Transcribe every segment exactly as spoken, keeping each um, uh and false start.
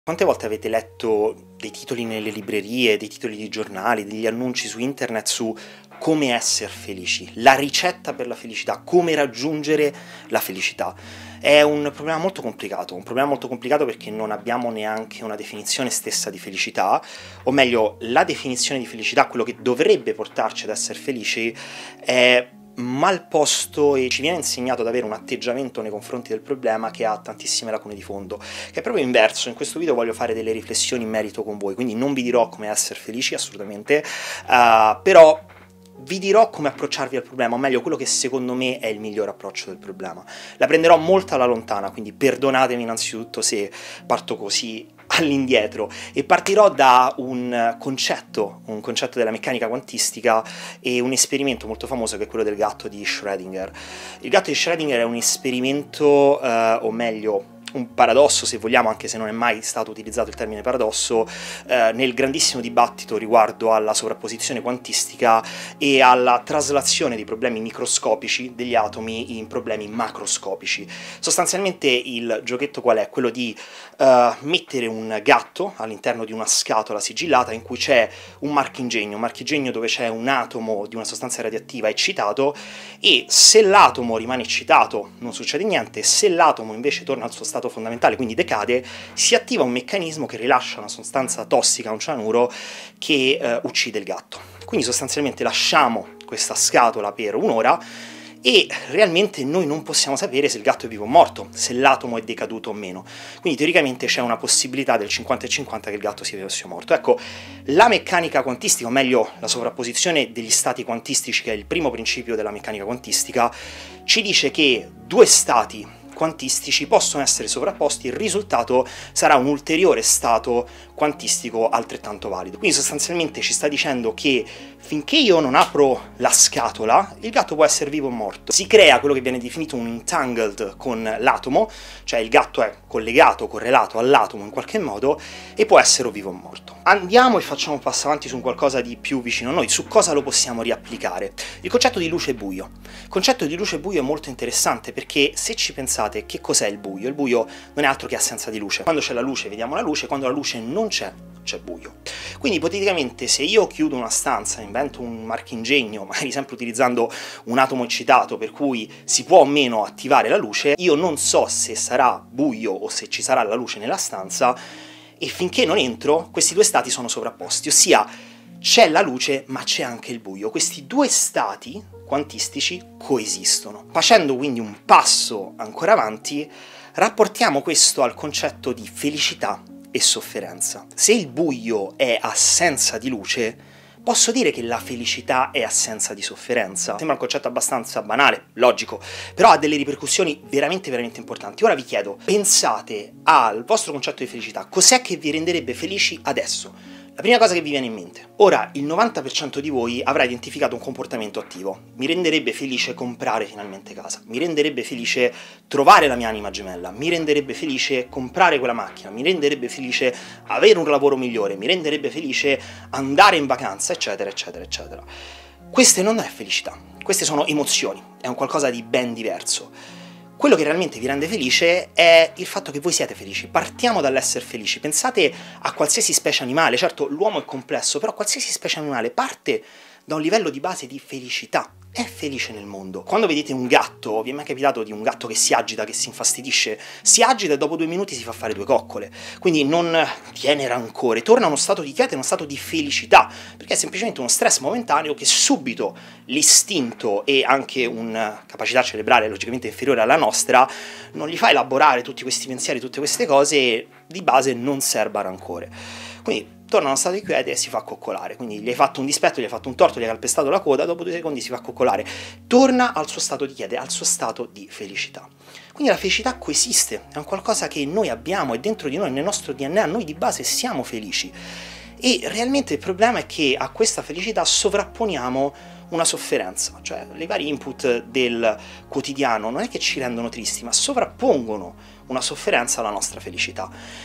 Quante volte avete letto dei titoli nelle librerie, dei titoli di giornali, degli annunci su internet su come essere felici, la ricetta per la felicità, come raggiungere la felicità? È un problema molto complicato, un problema molto complicato perché non abbiamo neanche una definizione stessa di felicità, o meglio, la definizione di felicità, quello che dovrebbe portarci ad essere felici, è mal posto e ci viene insegnato ad avere un atteggiamento nei confronti del problema che ha tantissime lacune di fondo, che è proprio inverso. In questo video voglio fare delle riflessioni in merito con voi, quindi non vi dirò come essere felici, assolutamente, uh, però vi dirò come approcciarvi al problema, o meglio quello che secondo me è il miglior approccio del problema. La prenderò molto alla lontana, quindi perdonatemi innanzitutto se parto così all'indietro, e partirò da un concetto, un concetto della meccanica quantistica e un esperimento molto famoso che è quello del gatto di Schrödinger. Il gatto di Schrödinger è un esperimento, eh, o meglio, un paradosso, se vogliamo, anche se non è mai stato utilizzato il termine paradosso, eh, nel grandissimo dibattito riguardo alla sovrapposizione quantistica e alla traslazione dei problemi microscopici degli atomi in problemi macroscopici. Sostanzialmente il giochetto qual è? Quello di eh, mettere un gatto all'interno di una scatola sigillata in cui c'è un marchingegno, un marchingegno dove c'è un atomo di una sostanza radioattiva eccitato, e se l'atomo rimane eccitato non succede niente, se l'atomo invece torna al suo stato fondamentale, quindi decade, si attiva un meccanismo che rilascia una sostanza tossica, un cianuro, che eh, uccide il gatto. Quindi sostanzialmente lasciamo questa scatola per un'ora e realmente noi non possiamo sapere se il gatto è vivo o morto, se l'atomo è decaduto o meno. Quindi teoricamente c'è una possibilità del cinquanta e cinquanta che il gatto sia vivo o sia morto. Ecco, la meccanica quantistica, o meglio la sovrapposizione degli stati quantistici, che è il primo principio della meccanica quantistica, ci dice che due stati quantistici possono essere sovrapposti, il risultato sarà un ulteriore stato quantistico altrettanto valido. Quindi sostanzialmente ci sta dicendo che finché io non apro la scatola, il gatto può essere vivo o morto. Si crea quello che viene definito un entangled con l'atomo, cioè il gatto è collegato, correlato all'atomo in qualche modo, e può essere o vivo o morto. Andiamo e facciamo un passo avanti su un qualcosa di più vicino a noi. Su cosa lo possiamo riapplicare? Il concetto di luce e buio. Il concetto di luce e buio è molto interessante perché, se ci pensate, che cos'è il buio? Il buio non è altro che assenza di luce. Quando c'è la luce vediamo la luce, quando la luce non c'è, c'è buio. Quindi ipoteticamente, se io chiudo una stanza, invento un marchingegno, magari sempre utilizzando un atomo eccitato per cui si può o meno attivare la luce, io non so se sarà buio o se ci sarà la luce nella stanza, e finché non entro questi due stati sono sovrapposti, ossia c'è la luce ma c'è anche il buio. Questi due stati quantistici coesistono. Facendo quindi un passo ancora avanti, rapportiamo questo al concetto di felicità e sofferenza. Se il buio è assenza di luce, posso dire che la felicità è assenza di sofferenza? Sembra un concetto abbastanza banale, logico, però ha delle ripercussioni veramente veramente importanti. Ora vi chiedo, pensate al vostro concetto di felicità, cos'è che vi renderebbe felici adesso? La prima cosa che vi viene in mente. Ora, il novanta per cento di voi avrà identificato un comportamento attivo. Mi renderebbe felice comprare finalmente casa, mi renderebbe felice trovare la mia anima gemella, mi renderebbe felice comprare quella macchina, mi renderebbe felice avere un lavoro migliore, mi renderebbe felice andare in vacanza, eccetera, eccetera, eccetera. Queste non è felicità, queste sono emozioni, è un qualcosa di ben diverso. Quello che realmente vi rende felice è il fatto che voi siete felici. Partiamo dall'essere felici. Pensate a qualsiasi specie animale. Certo, l'uomo è complesso, però qualsiasi specie animale parte da un livello di base di felicità. È felice nel mondo. Quando vedete un gatto, vi è mai capitato di un gatto che si agita, che si infastidisce? Si agita e dopo due minuti si fa fare due coccole. Quindi non tiene rancore, torna a uno stato di quiete, uno stato di felicità, perché è semplicemente uno stress momentaneo che subito l'istinto e anche una capacità cerebrale logicamente inferiore alla nostra non gli fa elaborare tutti questi pensieri, tutte queste cose, e di base non serba rancore. Quindi torna a uno stato di quiete e si fa coccolare. Quindi gli hai fatto un dispetto, gli hai fatto un torto, gli hai calpestato la coda, dopo due secondi si fa coccolare. Torna al suo stato di quiete, al suo stato di felicità. Quindi la felicità coesiste, è un qualcosa che noi abbiamo, è dentro di noi, nel nostro D N A, noi di base siamo felici. E realmente il problema è che a questa felicità sovrapponiamo una sofferenza, cioè i vari input del quotidiano non è che ci rendono tristi, ma sovrappongono una sofferenza alla nostra felicità.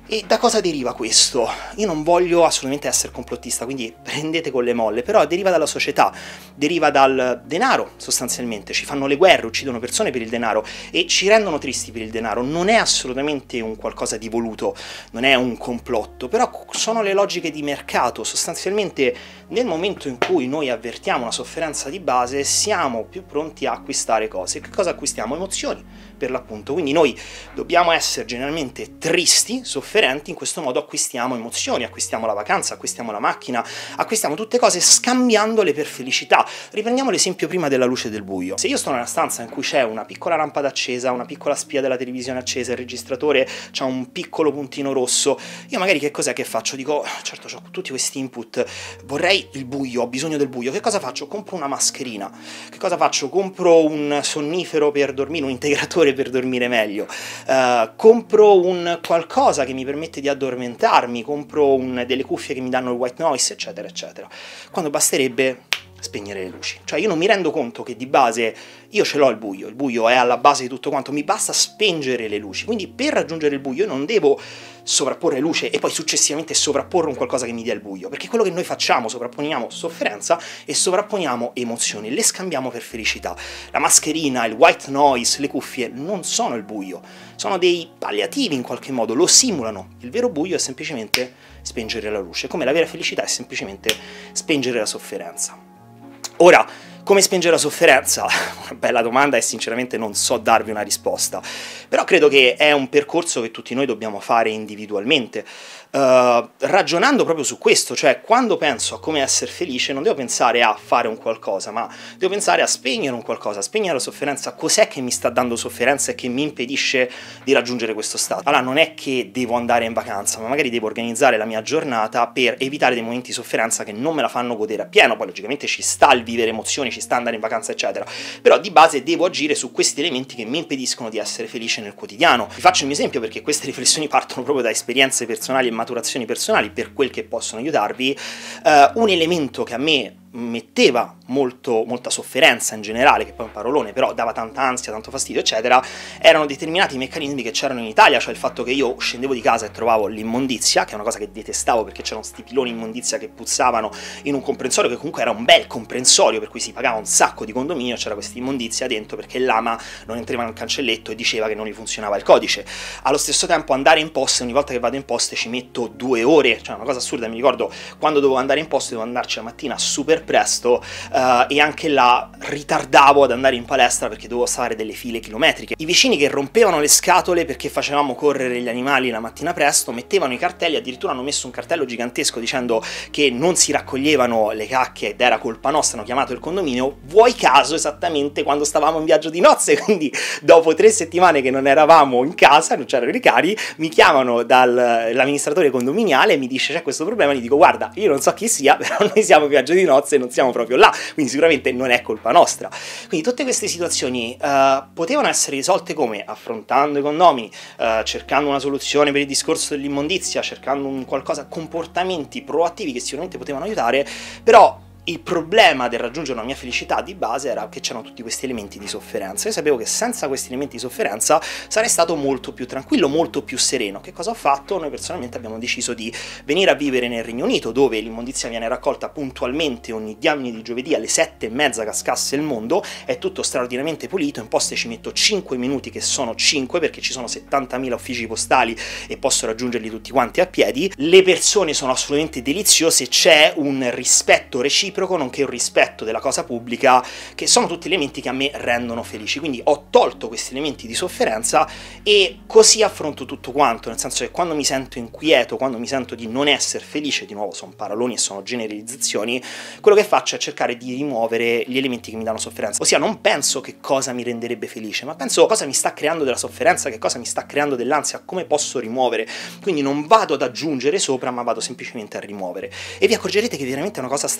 E da cosa deriva questo? Io non voglio assolutamente essere complottista, quindi prendete con le molle, però deriva dalla società, deriva dal denaro sostanzialmente, ci fanno le guerre, uccidono persone per il denaro e ci rendono tristi per il denaro. Non è assolutamente un qualcosa di voluto, non è un complotto, però sono le logiche di mercato. Sostanzialmente nel momento in cui noi avvertiamo una sofferenza di base siamo più pronti a acquistare cose. Che cosa acquistiamo? Emozioni, per l'appunto. Quindi noi dobbiamo essere generalmente tristi, sofferenti, in questo modo acquistiamo emozioni, acquistiamo la vacanza, acquistiamo la macchina, acquistiamo tutte cose scambiandole per felicità. Riprendiamo l'esempio prima della luce e del buio. Se io sto nella stanza in cui c'è una piccola lampada accesa, una piccola spia della televisione accesa, il registratore c'ha un piccolo puntino rosso, io magari che cos'è che faccio? Dico, certo, ho tutti questi input, vorrei il buio, ho bisogno del buio. Che cosa faccio? Compro una mascherina. Che cosa faccio? Compro un sonnifero per dormire, un integratore per dormire meglio. Uh, compro un qualcosa che mi permette di addormentarmi, compro un, delle cuffie che mi danno il white noise, eccetera, eccetera. Quando basterebbe spegnere le luci. Cioè io non mi rendo conto che di base io ce l'ho il buio, il buio è alla base di tutto quanto, mi basta spengere le luci. Quindi per raggiungere il buio io non devo sovrapporre luce e poi successivamente sovrapporre un qualcosa che mi dia il buio, perché quello che noi facciamo, sovrapponiamo sofferenza e sovrapponiamo emozioni, le scambiamo per felicità. La mascherina, il white noise, le cuffie non sono il buio, sono dei palliativi in qualche modo, lo simulano. Il vero buio è semplicemente spengere la luce, come la vera felicità è semplicemente spengere la sofferenza. Ora, come spengere la sofferenza? Una bella domanda e sinceramente non so darvi una risposta, però credo che è un percorso che tutti noi dobbiamo fare individualmente, uh, ragionando proprio su questo, cioè quando penso a come essere felice non devo pensare a fare un qualcosa, ma devo pensare a spegnere un qualcosa, a spegnere la sofferenza. Cos'è che mi sta dando sofferenza e che mi impedisce di raggiungere questo stato? Allora non è che devo andare in vacanza, ma magari devo organizzare la mia giornata per evitare dei momenti di sofferenza che non me la fanno godere appieno. Poi logicamente ci sta il vivere emozioni, ci sta andare in vacanza eccetera, però di base devo agire su questi elementi che mi impediscono di essere felice nel quotidiano. Vi faccio un esempio perché queste riflessioni partono proprio da esperienze personali e maturazioni personali, per quel che possono aiutarvi. Uh, un elemento che a me metteva molto, molta sofferenza in generale, che poi è un parolone, però dava tanta ansia, tanto fastidio eccetera, erano determinati meccanismi che c'erano in Italia, cioè il fatto che io scendevo di casa e trovavo l'immondizia, che è una cosa che detestavo perché c'erano sti piloni immondizia che puzzavano in un comprensorio che comunque era un bel comprensorio per cui si pagava un sacco di condominio, c'era questa immondizia dentro perché l'ama non entrava nel cancelletto e diceva che non gli funzionava il codice. Allo stesso tempo andare in poste, ogni volta che vado in poste ci metto due ore, cioè una cosa assurda. Mi ricordo quando dovevo andare in poste, dovevo andarci la mattina super presto, uh, e anche là ritardavo ad andare in palestra perché dovevo fare delle file chilometriche. I vicini che rompevano le scatole perché facevamo correre gli animali la mattina presto mettevano i cartelli, addirittura hanno messo un cartello gigantesco dicendo che non si raccoglievano le cacche ed era colpa nostra, hanno chiamato il condominio, vuoi caso esattamente quando stavamo in viaggio di nozze. Quindi dopo tre settimane che non eravamo in casa, non c'erano i ricari, mi chiamano dall'amministratore condominiale e mi dice c'è questo problema, gli dico guarda io non so chi sia, però noi siamo in viaggio di nozze e non siamo proprio là, quindi sicuramente non è colpa nostra. Quindi tutte queste situazioni uh, potevano essere risolte come? Affrontando i condomini, uh, cercando una soluzione per il discorso dell'immondizia, cercando un qualcosa, comportamenti proattivi che sicuramente potevano aiutare, però il problema del raggiungere una mia felicità di base era che c'erano tutti questi elementi di sofferenza. Io sapevo che senza questi elementi di sofferenza sarei stato molto più tranquillo, molto più sereno. Che cosa ho fatto? Noi personalmente abbiamo deciso di venire a vivere nel Regno Unito, dove l'immondizia viene raccolta puntualmente ogni diamine di giovedì alle sette e mezza cascasse il mondo, è tutto straordinariamente pulito, in poste ci metto cinque minuti che sono cinque perché ci sono settantamila uffici postali e posso raggiungerli tutti quanti a piedi. Le persone sono assolutamente deliziose, c'è un rispetto reciproco, nonché un rispetto della cosa pubblica, che sono tutti elementi che a me rendono felici. Quindi ho tolto questi elementi di sofferenza e così affronto tutto quanto, nel senso che quando mi sento inquieto, quando mi sento di non essere felice, di nuovo sono paroloni e sono generalizzazioni, quello che faccio è cercare di rimuovere gli elementi che mi danno sofferenza. Ossia non penso che cosa mi renderebbe felice, ma penso cosa mi sta creando della sofferenza, che cosa mi sta creando dell'ansia, come posso rimuovere. Quindi non vado ad aggiungere sopra, ma vado semplicemente a rimuovere. E vi accorgerete che veramente è una cosa straordinaria.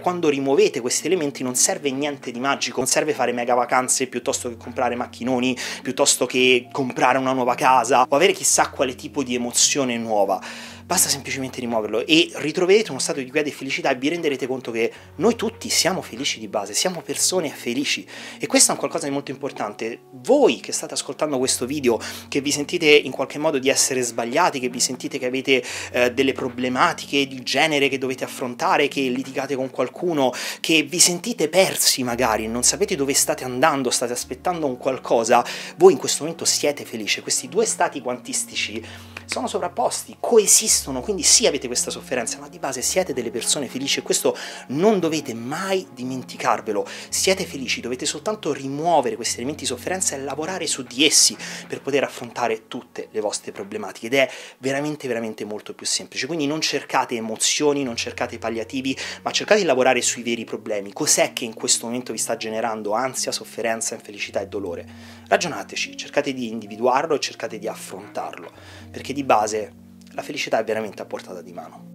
quando rimuovete questi elementi non serve niente di magico, non serve fare mega vacanze piuttosto che comprare macchinoni, piuttosto che comprare una nuova casa o avere chissà quale tipo di emozione nuova. Basta semplicemente rimuoverlo e ritroverete uno stato di quiete e felicità e vi renderete conto che noi tutti siamo felici di base, siamo persone felici, e questo è un qualcosa di molto importante. Voi che state ascoltando questo video, che vi sentite in qualche modo di essere sbagliati, che vi sentite che avete eh, delle problematiche di genere che dovete affrontare, che litigate con qualcuno, che vi sentite persi magari, non sapete dove state andando, state aspettando un qualcosa, voi in questo momento siete felici. Questi due stati quantistici sono sovrapposti, coesistono, quindi sì, avete questa sofferenza, ma di base siete delle persone felici e questo non dovete mai dimenticarvelo. Siete felici, dovete soltanto rimuovere questi elementi di sofferenza e lavorare su di essi per poter affrontare tutte le vostre problematiche, ed è veramente veramente molto più semplice. Quindi non cercate emozioni, non cercate palliativi, ma cercate di lavorare sui veri problemi. Cos'è che in questo momento vi sta generando ansia, sofferenza, infelicità e dolore? Ragionateci, cercate di individuarlo e cercate di affrontarlo, perché di base la felicità è veramente a portata di mano.